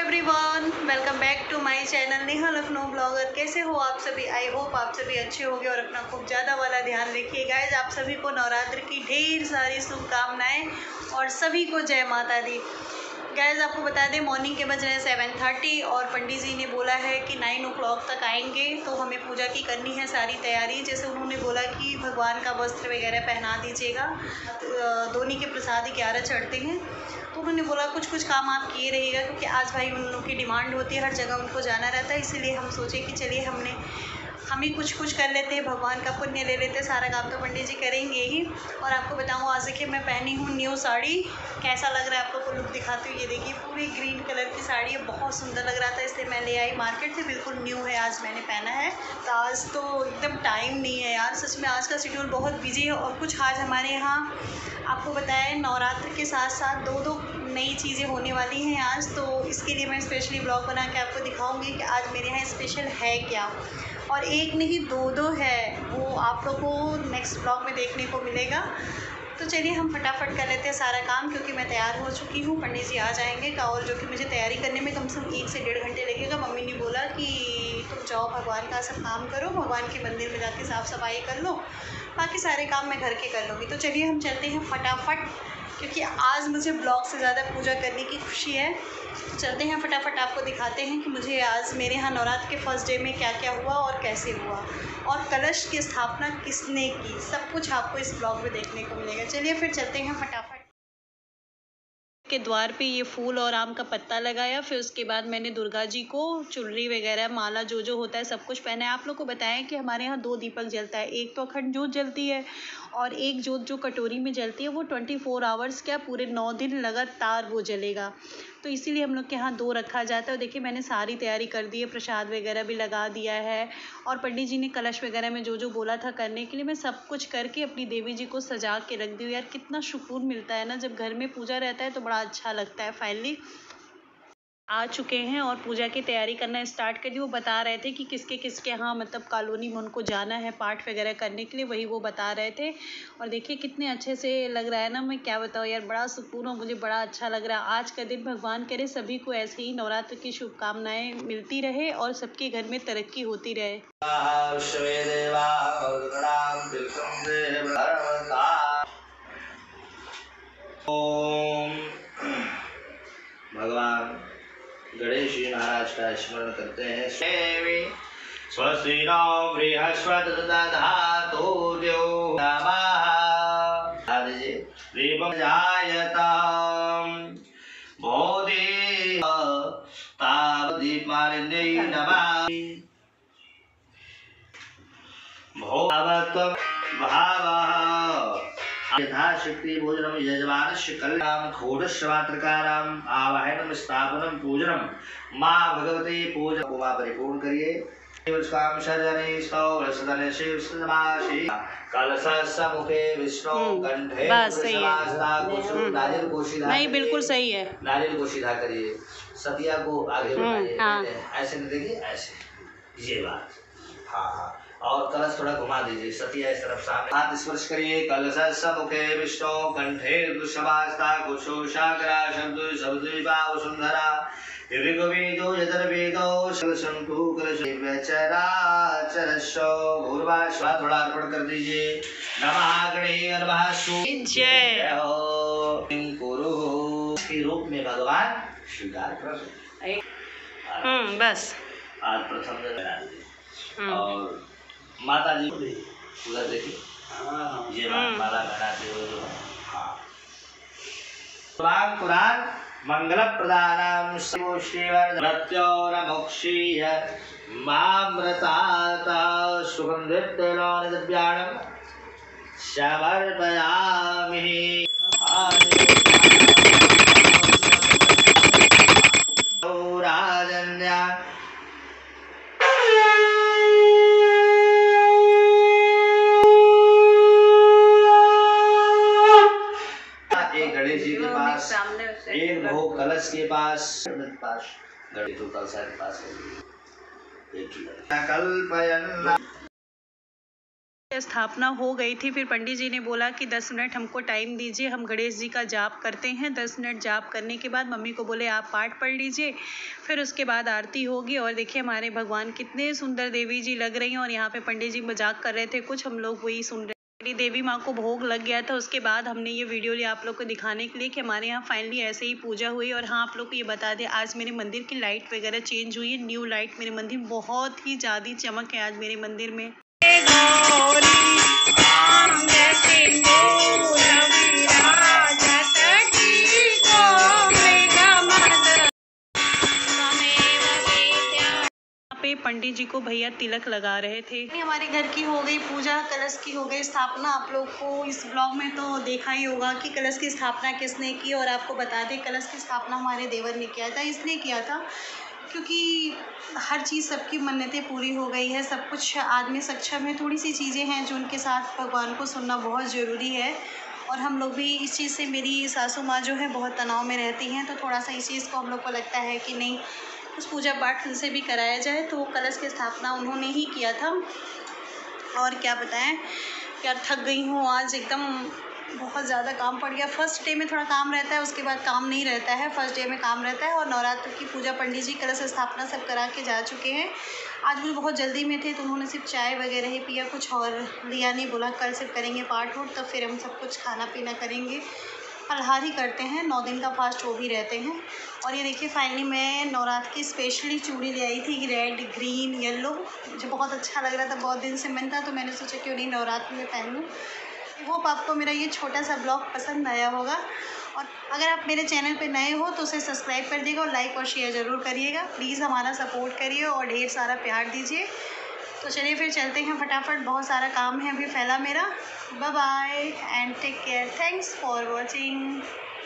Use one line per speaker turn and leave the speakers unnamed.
Everyone, welcome back to my channel Neha Lucknow blogger. कैसे हो आप सभी? आई होप आप सभी अच्छे होंगे और अपना खूब ज़्यादा वाला ध्यान रखिए। गाइस, आप सभी को नवरात्र की ढेर सारी शुभकामनाएं और सभी को जय माता दी। गाइस, आपको बता दें मॉर्निंग के बज रहे हैं 7:30 और पंडित जी ने बोला है कि 9 o'clock तक आएंगे, तो हमें पूजा की करनी है सारी तैयारी। जैसे उन्होंने बोला कि भगवान का वस्त्र वगैरह पहना दीजिएगा, दोनी के प्रसाद 11 चढ़ते हैं, तो उन्होंने बोला कुछ काम आप किए रहिएगा, क्योंकि आज भाई उन लोगों की डिमांड होती है, हर जगह उनको जाना रहता है। इसीलिए हम सोचे कि चलिए हम ही कुछ कर लेते हैं, भगवान का पुण्य ले लेते हैं। सारा काम तो पंडित जी करेंगे ही। और आपको बताऊँ, आज देखिए मैं पहनी हूँ न्यू साड़ी। कैसा लग रहा है आप लोग को लुक दिखाती हूँ। ये देखिए पूरी ग्रीन कलर की साड़ी है, बहुत सुंदर लग रहा था, इसलिए मैं ले आई मार्केट से। बिल्कुल न्यू है, आज मैंने पहना है। तो आज तो एकदम टाइम नहीं है यार, सच में आज का शेड्यूल बहुत बिजी है। और कुछ आज हमारे यहाँ आपको बताया, नवरात्र के साथ साथ दो नई चीज़ें होने वाली हैं आज, तो इसके लिए मैं स्पेशली ब्लॉग बना के आपको दिखाऊंगी कि आज मेरे यहाँ स्पेशल है क्या। और एक नहीं दो है, वो आप लोगों को नेक्स्ट ब्लॉग में देखने को मिलेगा। तो चलिए हम फटाफट कर लेते हैं सारा काम, क्योंकि मैं तैयार हो चुकी हूँ। पंडित जी आ जाएंगे का, और जो कि मुझे तैयारी करने में कम से कम 1 से 1.5 घंटे लगेगा। मम्मी ने बोला कि तुम जाओ भगवान का सब काम करो, भगवान के मंदिर में जाके साफ़ सफाई कर लो, बाकी सारे काम मैं घर के कर लूँगी। तो चलिए हम चलते हैं फटाफट, क्योंकि आज मुझे ब्लॉग से ज़्यादा पूजा करने की खुशी है। चलते हैं फटाफट, आपको दिखाते हैं कि मुझे आज मेरे यहाँ नवरात्र के फर्स्ट डे में क्या क्या हुआ और कैसे हुआ, और कलश की स्थापना किसने की, सब कुछ आपको इस ब्लॉग में देखने को मिलेगा। चलिए फिर चलते हैं फटाफट। के द्वार पे ये फूल और आम का पत्ता लगाया, फिर उसके बाद मैंने दुर्गा जी को चुनरी वगैरह, माला जो होता है सब कुछ पहना है। आप लोग को बताएं कि हमारे यहाँ 2 दीपक जलता है, एक तो अखंड जोत जलती है और एक जोत जो कटोरी में जलती है वो 24 आवर्स क्या पूरे 9 दिन लगातार वो जलेगा। तो इसीलिए हम लोग के यहाँ 2 रखा जाता है। और देखिए मैंने सारी तैयारी कर दी है, प्रसाद वगैरह भी लगा दिया है, और पंडित जी ने कलश वगैरह में जो बोला था करने के लिए, मैं सब कुछ करके अपनी देवी जी को सजा के रख दी हूँ। यार कितना सुकून मिलता है ना, जब घर में पूजा रहता है तो बड़ा अच्छा लगता है। फाइनली आ चुके हैं और पूजा की तैयारी करना स्टार्ट कर दी। वो बता रहे थे कि किसके किसके यहाँ मतलब कॉलोनी में उनको जाना है पाठ वगैरह करने के लिए, वही वो बता रहे थे। और देखिए कितने अच्छे से लग रहा है ना, मैं क्या बताऊँ यार, बड़ा सुकून और मुझे बड़ा अच्छा लग रहा है। आज का दिन भगवान करे सभी को ऐसे ही नवरात्र की शुभकामनाएं मिलती रहे और सबके घर में तरक्की होती रहे।
भगवान गणेश जी महाराज का स्मरण करते हैं। स्वस्ति नो बृहस्पतिर्दधातु द्यौ नमः दीपं जायताम् बोधि तावदीपमालिन्यै नमः भोवत्वं भावः यथाशक्ति भोजनम यजमानस्य कल्याणं घोरश्रवात्रकाराम आवाहनम स्थापनम पूजनम माँ भगवती पूजन को माँ परिपूर्ण करिए। काम सर्जने स्तव सदने शिव समाशी कलशस्य मुखे विष्णु कंठे पुरुषवासना कुसुम नारियल को सीधा
नहीं, बिल्कुल सही है।
नारियल को सीधा करिए, सतिया को आगे बढ़ाइए। ऐसे नहीं, देखिए ऐसे, ये बात। हाँ, और कलश थोड़ा घुमा दीजिए, सतिया इस तरफ सामने, हाथ स्पर्श करिए। कलश मुखे विष्णु कंठे दुष्वास्ता कुशोषाग्रा शब्द शब्दीपा वसुंधरा ऋग्वेदो यजुर्वेदो शंतु कलश चराचरस्यो भूर्वाश्वा थोड़ा अर्पण कर दीजिए। नमः गणे नमः
जय
हो के रूप में भगवान स्वीकार कर।
बस
आज प्रथम दिन और माता जी उधर देखिए, ये माला बनाते हुए जो है कुरान मंगल प्रदानम मृत्योरमुक्षीय मामृताता सुगंधितलोनिद्याणं समर्पयामि। राजन्या गणेश जी के पास, एक भोग कलश के पास, गणेश तो कलश के पास
स्थापना हो गई थी। फिर पंडित जी ने बोला कि 10 मिनट हमको टाइम दीजिए, हम गणेश जी का जाप करते हैं। 10 मिनट जाप करने के बाद मम्मी को बोले आप पाठ पढ़ लीजिए, फिर उसके बाद आरती होगी। और देखिए हमारे भगवान कितने सुंदर देवी जी लग रही हैं। और यहाँ पे पंडित जी मजाक कर रहे थे कुछ, हम लोग वही सुन रहे। मेरी देवी माँ को भोग लग गया था। उसके बाद हमने ये वीडियो लिया आप लोग को दिखाने के लिए कि हमारे यहाँ फाइनली ऐसे ही पूजा हुई। और हाँ, आप लोग को ये बता दें, आज मेरे मंदिर की लाइट वगैरह चेंज हुई है, न्यू लाइट। मेरे मंदिर बहुत ही ज़्यादा चमक है आज मेरे मंदिर में। पे पंडित जी को भैया तिलक लगा रहे थे। हमारे घर की हो गई पूजा, कलश की हो गई स्थापना। आप लोग को इस ब्लॉग में तो देखा ही होगा कि कलश की स्थापना किसने की। और आपको बता दें, कलश की स्थापना हमारे देवर ने किया था। इसलिए किया था क्योंकि हर चीज़, सबकी मन्नतें पूरी हो गई है, सब कुछ आदमी सक्षम है। थोड़ी सी चीज़ें हैं जो उनके साथ भगवान को सुनना बहुत ज़रूरी है। और हम लोग भी इस चीज़ से, मेरी सासू माँ जो है बहुत तनाव में रहती हैं, तो थोड़ा सा इस चीज़ को हम लोग को लगता है कि नहीं, कुछ पूजा पाठ उनसे भी कराया जाए। तो कलश की स्थापना उन्होंने ही किया था। और क्या बताएं, यार थक गई हूँ आज एकदम, बहुत ज़्यादा काम पड़ गया। फर्स्ट डे में थोड़ा काम रहता है, उसके बाद काम नहीं रहता है। फर्स्ट डे में काम रहता है। और नवरात्र की पूजा पंडित जी कलश स्थापना सब करा के जा चुके हैं। आज मुझे बहुत जल्दी में थे, तो उन्होंने सिर्फ चाय वगैरह ही पिया, कुछ और लिया नहीं। बोला कल सिर्फ करेंगे पाठ उठ, तब फिर हम सब कुछ खाना पीना करेंगे। फलाहार ही करते हैं, 9 दिन का फास्ट वो भी रहते हैं। और ये देखिए फाइनली मैं नवरात्र की स्पेशली चूड़ी ले आई थी, रेड ग्रीन येलो। मुझे बहुत अच्छा लग रहा था, बहुत दिन से मन था, तो मैंने सोचा क्यों नहीं नवरात्र में पहन लूँ। आई होप आपको मेरा ये छोटा सा ब्लॉग पसंद आया होगा। और अगर आप मेरे चैनल पे नए हो तो उसे सब्सक्राइब कर दीजिएगा और लाइक और शेयर ज़रूर करिएगा। प्लीज़ हमारा सपोर्ट करिए और ढेर सारा प्यार दीजिए। तो चलिए फिर चलते हैं फटाफट, बहुत सारा काम है अभी फैला मेरा। Bye bye and take care. Thanks for watching.